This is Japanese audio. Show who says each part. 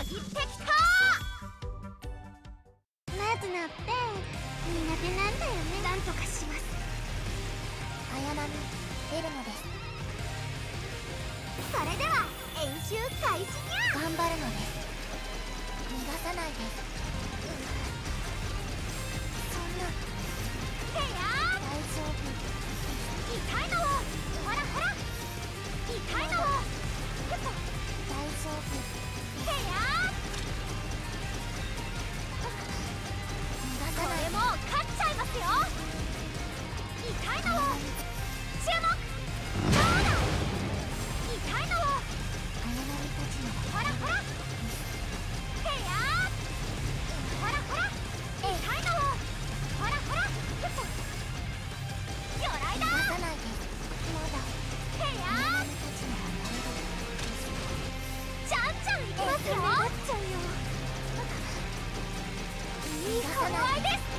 Speaker 1: 行ってきた。マズナって苦手なんだよね。なんとかします。綾波エルノです。それでは演習開始にゃ。頑張るのです。逃がさないです。そんな。へやー、大丈夫。痛いのをほらほら、痛いのをふっと。大丈夫。へやー、これもう勝っちゃいますよ。痛いのを注目。どうだ。痛いのをほらほら。へやー、ほらほら。痛いのをほらほら。ふっと。魚雷だ。逃がさないで。まだ。へやー、じゃんじゃんいきますよ。いい頃合いです。